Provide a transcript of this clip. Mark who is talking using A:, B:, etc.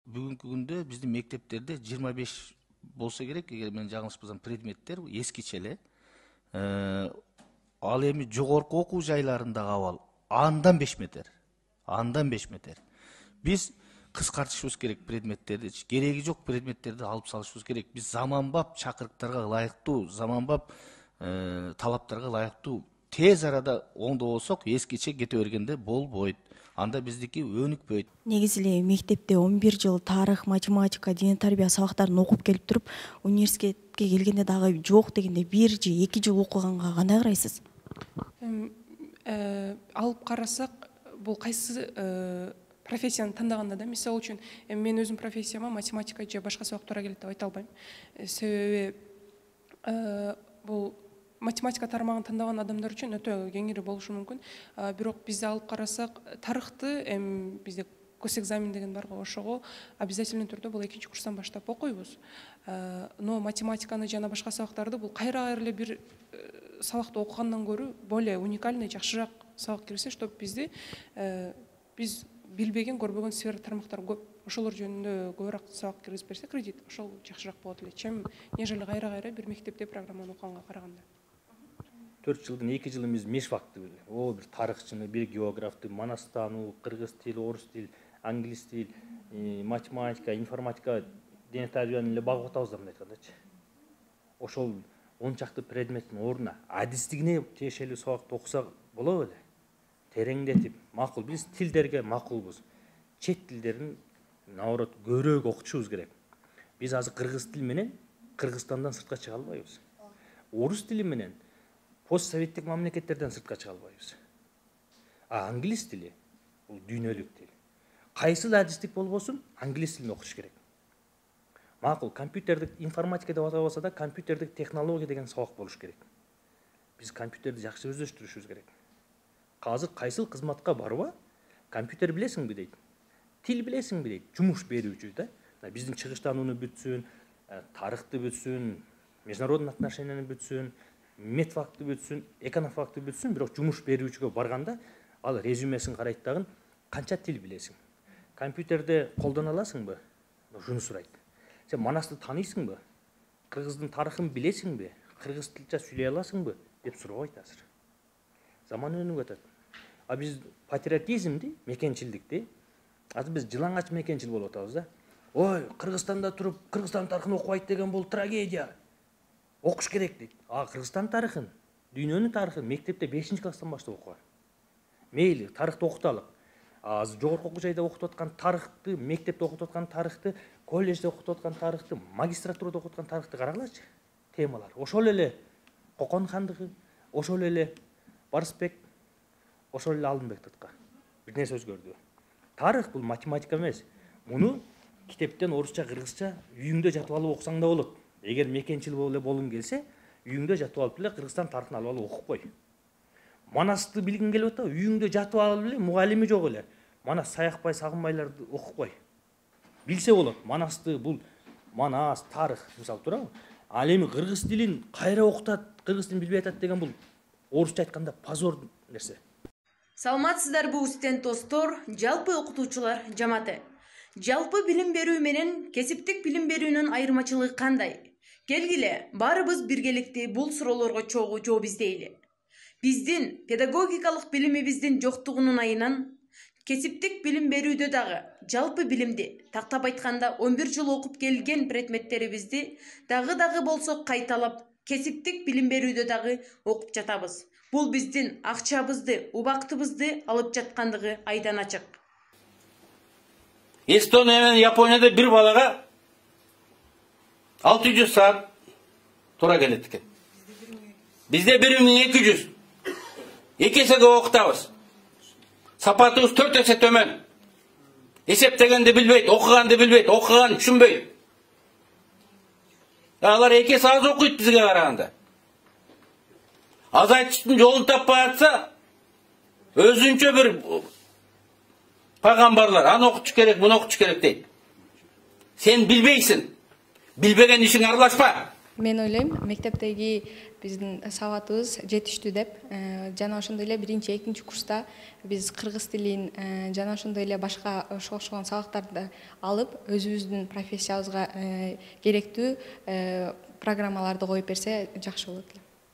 A: бүгүнкү күндө биздин мектептерде 25 болсо керек, эгер мен жаңылышпасам, предметтер эскиче эле. Ал эми жогорку окуу жайларындагы абал андан 5 метр. Андан 5 метр. Биз кыскартышыбыз керек предметтерди, кереги жок предметтерди алып салышыбыз керек. Биз заманбап чакырыктарга ылайыктуу, заманбап талаптарга ылайыктуу тез арада оңдобосок, эскиче кете бергенде болбойт. Анда биздики өнүкпөйт.
B: Негизи эле мектепте 11 жыл тарых, математика, дене тарбия сабактарын окуп келип туруп, университетке келгенде дагы жок дегенде 1 же 2 жыл окуганга кандай карайсыз?
C: Алып карасак, бул кайсы профессияны тандаганда да, мисалы үчүн, мен өзүм профессияма математика же башка сабак туура келет деп айта албайм. Себеби бул математика тармагын тандаган адамдар үчүн өтө кеңири болушу мүмкүн. Бирок бизде алып карасак, тарыхты бизде госэкзамен деген бар го, ошого обязательный түрдө бул 2-чи курстан баштап окуйбуз. Но математиканы жана башка сабактарды бул кайра эле бир сабакты окугандан көрү более уникальный, жакшыраак сабак кирсе, чтобы бизди биз билбеген, көрбөгөн сфера тармактар көп. Ошолор жөнүндө көбүрөөк сабак киргизип берсе кредит, ошол жакшыраак болот эле. Чем нежели кайра бир мектепте программаны окуганга караганда.
D: 4 жылдын 2 жылын биз мешфакты, бир тарыхчыны, бир географты, манастануу, кыргыз тил, орус тил, англис тил, математика, информатика, дене тарбияны эле багып атабыз деп айткандачы. Ошол 10 чакты предметтин ордуна адистигине тиешелүү сабакты окусак болобу эле? Тереңдетип, макул, биз тилдерге макулбуз. Чет тилдерин наоборот көбүрөөк окутушубуз керек. Биз азыр кыргыз тили менен Кыргызстандан сыртка чыга албайбыз. Орус тили менен постсоветтик мамлекеттерден сыртка чыга албайбыз. Англис тили бул дүйнөлүк тил. Кайсыл адистик болбосун, англис тилин окуш керек. Макул, компьютердик информатика деп атабаса да, компьютердик технология деген сабак болуш керек. Биз компьютерди жакшы өздөштүрүшүбүз керек. Азыр кайсыл кызматка барба, компьютер билесиңби дейт. Тил билесиңби дейт. Жумуш берүүчү да. Биздин чыгыштанууну бүтсүн, тарыхты бүтсүн, международный отношенияны бүтсүн, медфакты бүтсүн, эконофакты бүтсүн, бирок жумуш берүүчүгө барганда ал резюмесин карайт дагы канча тил билесиң. Компьютерде колдоно аласыңбы? Ушуну сурайт. Сен манасты тааныйсыңбы? Кыргыздын тарыхын билесиңби? Кыргыз тилче сүйлөй аласыңбы? деп сурабайт азыр. Заман өнүгүп атат. Биз патриотизмди, мекенчилдикти, азыр биз жылаңач мекенчил болуп атабыз да. Ой, Кыргызстанда туруп, Кыргызстан тарыхын окубайт деген бул трагедия. Окуш керек дейт. Кыргызстан тарыхын, дүйнөнүн тарыхын мектепте 5-чи класстан баштап окуган. Мейли, тарыхты окуталык. Азыр жогорку окуу жайда окутуп аткан тарыхты, мектепте окутуп аткан тарыхты, колледжде окутуп аткан тарыхты, магистратурада окутуп аткан тарыхты карагалачы. Темалар. Ошол эле Кокон хандыгы, ошол эле Барысбек, ошол эле Алтынбек Татка. Бир нерсе өзгөрдү. Тарых бул математика эмес. Муну китептен орусча, кыргызча үйүңдө жатып алып окусаң да болот. Эгер мекенчил болгуң келсе, үйүңдө жатып алып эле Кыргызстан тарыхын алып окуп кой. Манасты билгиң келип атпайбы? Үйүңдө жатып алып эле мугалими жок эле. Манас Саякбай, Сагынбайларды окуп кой. Билсе болот. Манасты бул Манас, тарых, мисалы турабы? Ал эми кыргыз тилин кайра окутат, кыргыз тилин билбей атат деген бул орусча айтканда позор нерсе.
E: Саламатсыздарбы студент достор, жалпы окутуучулар жамааты. Жалпы билим берүү менен кесиптик билим берүүнүн айырмачылыгы кандай? Келгиле, баарыбыз биргеликте бул суроолорго чогуу жооп издейли. Биздин педагогикалык билимибиздин жоктугунун айынан кесиптик билим берүүдө дагы жалпы билимди, тактап айтканда 11 жыл окуп келген предметтерибизди дагы болсо кайталап кесиптик билим берүүдө дагы окуп жатабыз. Бул биздин акчабызды, убактыбызды алып жаткандыгы айдан ачык.
F: Эстония менен Японияда бир балага 600 саат туура келет экен. Бизде 1200. Эки эсе көп окутабыз. Сапатыбыз 4 эсе төмөн. Эсептегенди билбейт, окуганды билбейт, окуганды түшүнбөйт. Алар эки эсе аз окуйт бизге караганда. Азайтыштын жолун таппай атса, өзүнчө бир пайгамбарлар, аны окутуш керек, буну окутуш керек дейт. Сен билбейсиң. Билбеген ишиңе аралашпа.
G: Мен ойлойм, мектептеги биздин сабатыбыз жетиштүү деп. Жана ошондой эле 1-2 курста биз кыргыз тилин жана ошондой эле башка ошого окшогон сабактарды алып, өзүбүздүн профессиябызга керектүү программаларды коюп берсе жакшы болот эле.